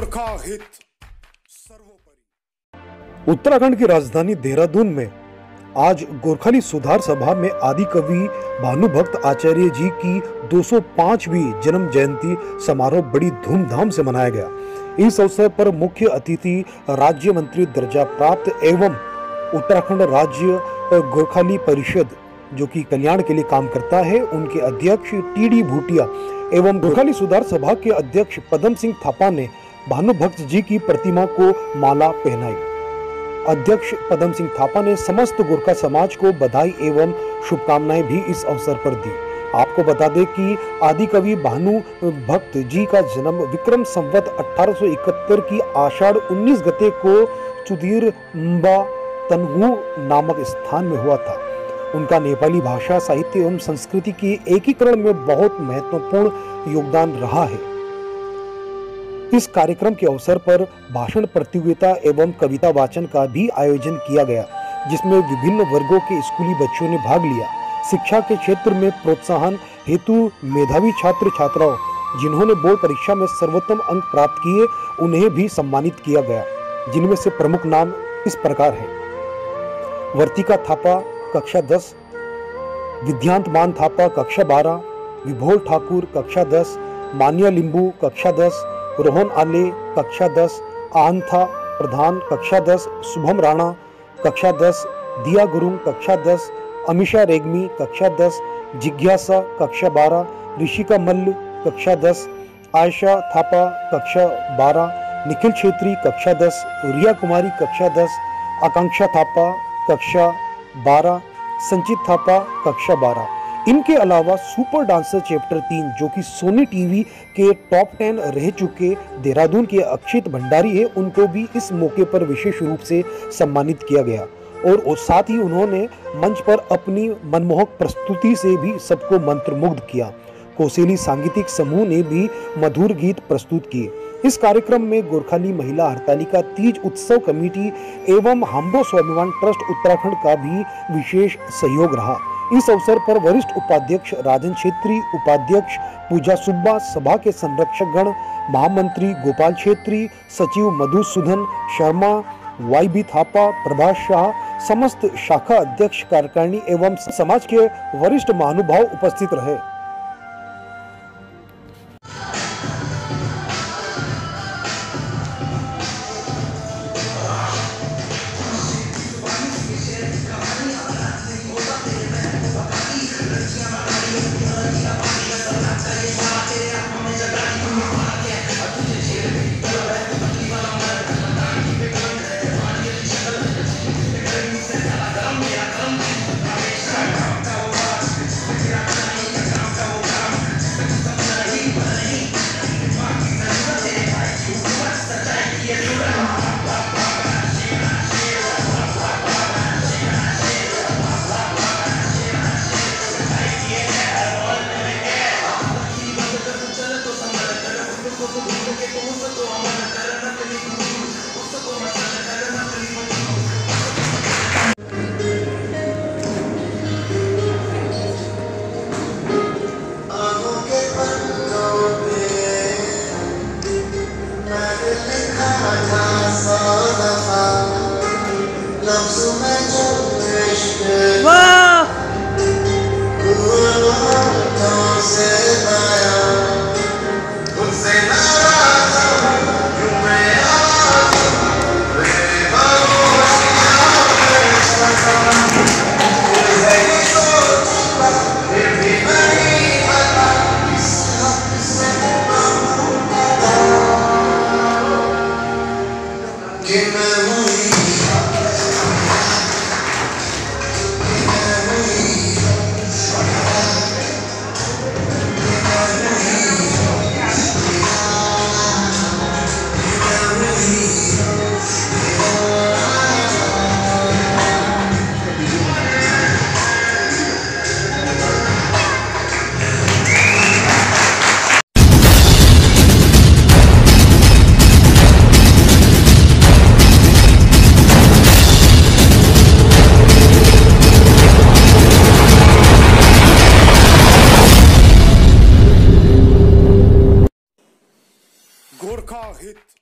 गोरखा हित सर्वोपरि। उत्तराखंड की राजधानी देहरादून में आज गोरखाली सुधार सभा में आदि कवि भानुभक्त आचार्य जी की 205वीं जन्म जयंती समारोह बड़ी धूमधाम से मनाया गया। इस अवसर पर मुख्य अतिथि राज्य मंत्री दर्जा प्राप्त एवं उत्तराखंड राज्य गोरखाली परिषद जो कि कल्याण के लिए काम करता है, उनके अध्यक्ष टीडी भूटिया एवं गोरखाली सुधार सभा के अध्यक्ष पदम सिंह थापा ने भानुभक्त जी की प्रतिमा को माला पहनाई। अध्यक्ष पदम सिंह थापा ने समस्त गोरखा समाज को बधाई एवं शुभकामनाएं भी इस अवसर पर दी। आपको बता दें कि आदि कवि भानुभक्त जी का जन्म विक्रम संवत 1871 की आषाढ़ 19 गते को चुदीर म्बा तनहु नामक स्थान में हुआ था। उनका नेपाली भाषा, साहित्य एवं संस्कृति के एकीकरण में बहुत महत्वपूर्ण योगदान रहा है। इस कार्यक्रम के अवसर पर भाषण प्रतियोगिता एवं कविता वाचन का भी आयोजन किया गया, जिसमें विभिन्न वर्गों के स्कूली बच्चों ने भाग लिया। शिक्षा के क्षेत्र में प्रोत्साहन हेतु मेधावी छात्र छात्राओं जिन्होंने बोर्ड परीक्षा में सर्वोत्तम अंक प्राप्त किए, उन्हें भी सम्मानित किया गया, जिनमें से प्रमुख नाम इस प्रकार है। वर्तिका थापा कक्षा 10, विद्यांत मान थापा कक्षा 12, विभोल ठाकुर कक्षा 10, मान्या लिंबू कक्षा 10, रोहन आले कक्षा 10, आंथा प्रधान कक्षा 10, शुभम राणा कक्षा 10, दिया गुरुंग कक्षा 10, अमीशा रेग्मी कक्षा 10, जिज्ञासा कक्षा 12, ऋषिका मल्ल कक्षा 10, आयशा थापा कक्षा 12, निखिल छेत्री कक्षा 10, रिया कुमारी कक्षा 10, आकांक्षा थापा कक्षा 12, संचित थापा कक्षा 12। इनके अलावा सुपर डांसर चैप्टर 3 जो कि सोनी टीवी के टॉप 10 रह चुके देहरादून के अक्षित भंडारी है, उनको भी इस मौके पर विशेष रूप से सम्मानित किया गया और साथ ही उन्होंने मंच पर अपनी मनमोहक प्रस्तुति से भी सबको मंत्रमुग्ध किया। कौशली सांगीतिक समूह ने भी मधुर गीत प्रस्तुत किए। इस कार्यक्रम में गोरखाली महिला हरतालिका तीज उत्सव कमेटी एवं हाम्बो स्वाभिमान ट्रस्ट उत्तराखंड का भी विशेष सहयोग रहा। इस अवसर पर वरिष्ठ उपाध्यक्ष राजन छेत्री, उपाध्यक्ष पूजा सुब्बा, सभा के संरक्षक गण, महामंत्री गोपाल छेत्री, सचिव मधुसूदन शर्मा, वाईबी थापा, प्रभाष शाह, समस्त शाखा अध्यक्ष, कार्यकारिणी एवं समाज के वरिष्ठ महानुभाव उपस्थित रहे। गोरखा हित।